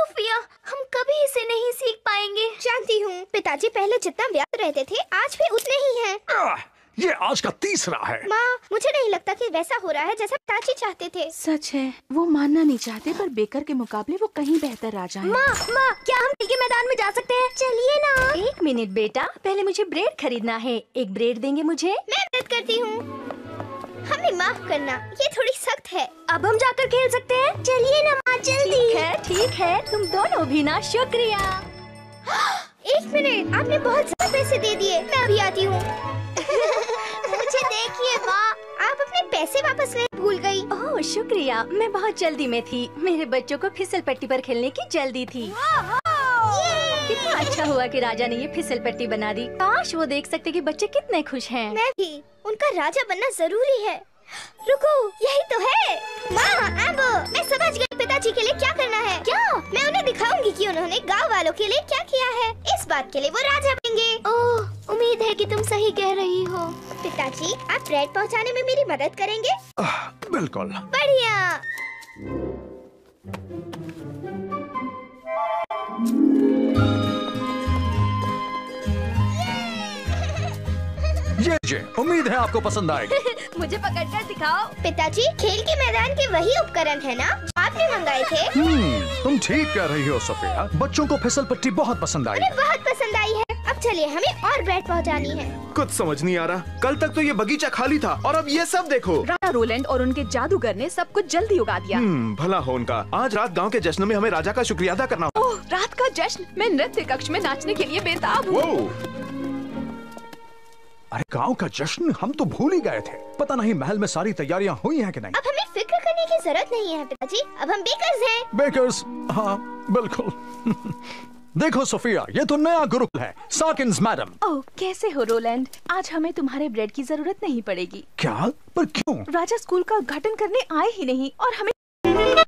Sophia, हम कभी इसे नहीं सीख पाएंगे। जानती हूँ, पिताजी पहले जितना व्यस्त रहते थे आज भी उतने ही हैं। ये आज का तीसरा है। माँ, मुझे नहीं लगता कि वैसा हो रहा है जैसा पिताजी चाहते थे। सच है, वो मानना नहीं चाहते पर बेकर के मुकाबले वो कहीं बेहतर राजा हैं। माँ, क्या हम खेल के मैदान में जा सकते हैं? चलिए ना। एक मिनट बेटा, पहले मुझे ब्रेड खरीदना है। एक ब्रेड देंगे मुझे? मैं मदद करती हूँ। हमें माफ करना, ये थोड़ी सख्त है। अब हम जाकर खेल सकते हैं? चलिए ना माँ, जल्दी। ठीक है, तुम दोनों भी ना। शुक्रिया। एक मिनट, आपने बहुत ज्यादा पैसे दे दिए। मैं अभी आती हूँ। मुझे देखिए माँ, आप अपने पैसे वापस लेने भूल गई। ओह शुक्रिया, मैं बहुत जल्दी में थी। मेरे बच्चों को फिसल पट्टी पर खेलने की जल्दी थी। कितना अच्छा हुआ कि राजा ने ये फिसल पट्टी बना दी। काश वो देख सकते कि बच्चे कितने खुश हैं। मैं भी। उनका राजा बनना जरूरी है। रुको, यही तो है। माँ, अब मैं समझ गई पिताजी के लिए क्या करना है। क्या? मैं उन्हें दिखाऊंगी कि उन्होंने गांव वालों के लिए क्या किया है। इस बात के लिए वो राजा बनेंगे। ओह, उम्मीद है कि तुम सही कह रही हो। पिताजी, आप ब्रेड पहुंचाने में मेरी मदद करेंगे? बिल्कुल। बढ़िया। ये उम्मीद है आपको पसंद आएगी। मुझे पकड़कर दिखाओ। पिताजी, खेल के मैदान के वही उपकरण है ना जो आपने मंगाए थे? तुम ठीक कह रही हो सोफिया, बच्चों को फिसल पट्टी बहुत पसंद आई। उन्हें बहुत पसंद आई है। अब चलिए, हमें और ब्रेड पहुंचानी है। कुछ समझ नहीं आ रहा। कल तक तो ये बगीचा खाली था और अब ये सब देखो। राजा रोलैंड और उनके जादूगर ने सब कुछ जल्दी उगा दिया। भला हो उनका। आज रात गांव के जश्न में हमें राजा का शुक्रिया अदा करना होगा। ओह, रात का जश्न! मैं नृत्य कक्ष में नाचने के लिए बेताब हूँ। अरे गांव का जश्न हम तो भूल ही गए थे। पता नहीं महल में सारी तैयारियां हुई हैं कि नहीं। अब हमें फिक्र करने की जरूरत नहीं है पिताजी। अब हम बेकर्स हैं। बेकर्स? हाँ बिल्कुल। देखो सोफिया, ये तो नया गुरुकुल है, साकिन्स मैडम। ओह, कैसे हो रोलैंड? आज हमें तुम्हारे ब्रेड की जरूरत नहीं पड़ेगी। क्या? पर क्यों? राजा स्कूल का उद्घाटन करने आए ही नहीं और हमें